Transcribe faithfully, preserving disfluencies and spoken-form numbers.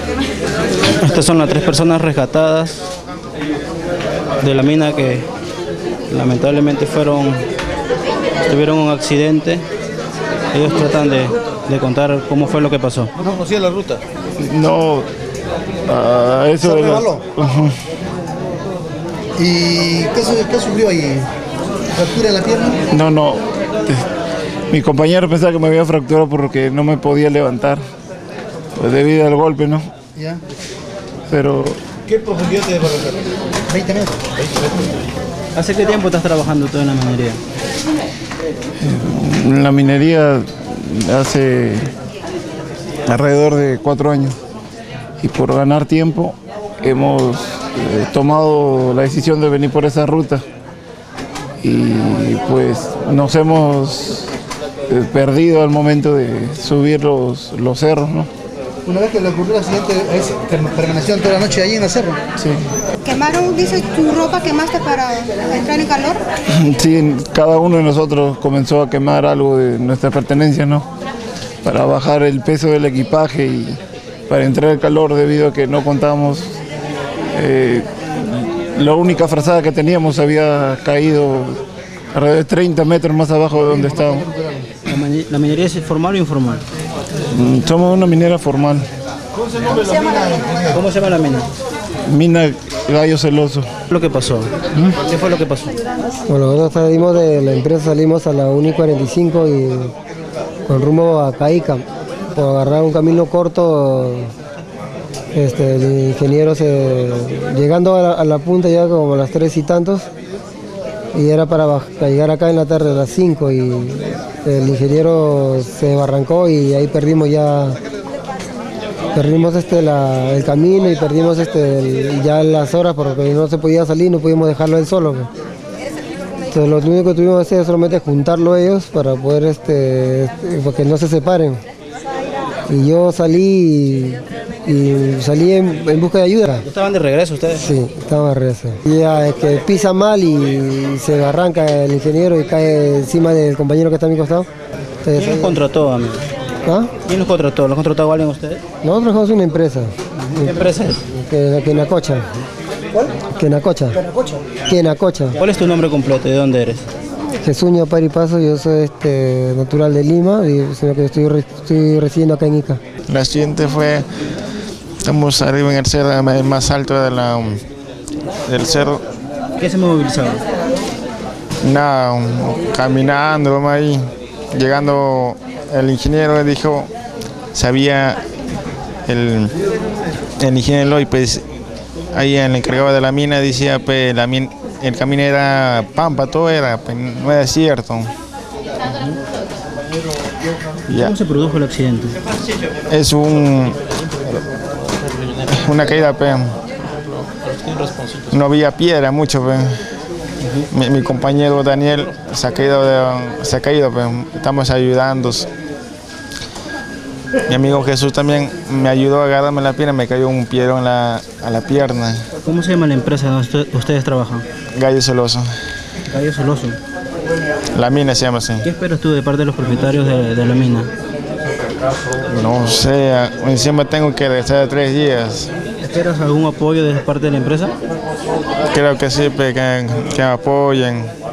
Estas son las tres personas rescatadas de la mina que lamentablemente fueron, tuvieron un accidente. Ellos tratan de, de contar cómo fue lo que pasó. ¿No conocía la ruta? No, uh, eso ¿Se de la... resbaló? Uh-huh. ¿Y qué, qué sufrió ahí? ¿Fractura en la pierna? No, no. Mi compañero pensaba que me había fracturado porque no me podía levantar, pues debido al golpe, ¿no? Ya. Pero... ¿Qué profundidad te dejó la veinte metros. ¿Hace qué tiempo estás trabajando tú en la minería? En la minería hace alrededor de cuatro años. Y por ganar tiempo hemos eh, tomado la decisión de venir por esa ruta. Y pues nos hemos eh, perdido al momento de subir los, los cerros, ¿no? Una vez que le ocurrió el accidente, es, permaneció toda la noche ahí en el cerro. Sí. ¿Quemaron, dice, tu ropa quemaste para entrar en calor? Sí, cada uno de nosotros comenzó a quemar algo de nuestra pertenencia, ¿no? Para bajar el peso del equipaje y para entrar en calor debido a que no contábamos. Eh, la única frazada que teníamos había caído alrededor de treinta metros más abajo de donde estábamos. ¿La minería es formal o informal? Somos una minera formal. ¿Cómo se llama la mina? ¿Cómo se llama la mina? Mina Gallo Celoso. ¿Qué fue lo que pasó? ¿Mm? ¿Qué fue lo que pasó? Bueno, nosotros salimos de la empresa, salimos a la una y cuarenta y cinco y con rumbo a Caica. Por agarrar un camino corto, este, el ingeniero se, llegando a la, a la punta ya como a las tres y tantos, y era para, para llegar acá en la tarde a las cinco y el ingeniero se barrancó y ahí perdimos ya perdimos este la, el camino y perdimos este el, ya las horas porque no se podía salir, no pudimos dejarlo él solo. Entonces lo único que tuvimos que hacer es solamente juntarlo ellos para poder este porque no se separen. Y yo salí y, y salí en, en busca de ayuda. ¿Estaban de regreso ustedes? Sí, estaban de regreso. Y ya es que pisa mal y se arranca el ingeniero y cae encima del compañero que está a mi costado. Entonces, ¿quién los contrató, amigo? ¿Ah? ¿Quién los contrató? ¿Los contrató alguien ustedes? Nosotros trabajamos en una empresa. ¿Qué empresa es? Que, Kenacocha. ¿Cuál? Kenacocha. ¿Kenacocha? Kenacocha. ¿Cuál es tu nombre completo? ¿De dónde eres? Jesuño Paripaso, yo soy este, natural de Lima, y sino que estoy, estoy residiendo acá en Ica. El accidente fue, estamos arriba en el cerro, el más alto de la, del cerro. ¿Qué se movilizaba? Nada, caminando, vamos ahí, llegando el ingeniero dijo, sabía el, el ingeniero y pues ahí el encargado de la mina decía, pues la mina, el camino era pampa, todo era, pues, no era cierto. ¿Cómo ya se produjo el accidente? Es un una caída, pues. No había piedra mucho, pues. Uh-huh. mi, mi compañero Daniel se ha caído, de, se ha caído, pues. Estamos ayudando. Mi amigo Jesús también me ayudó a agarrarme la pierna, me cayó un piedrón la, a la pierna. ¿Cómo se llama la empresa donde ustedes trabajan? Gallo Celoso. Gallo Celoso. La mina se llama así. ¿Qué esperas tú de parte de los propietarios de, de la mina? No sé, encima tengo que regresar de tres días. ¿Esperas algún apoyo de parte de la empresa? Creo que sí, que, que me apoyen.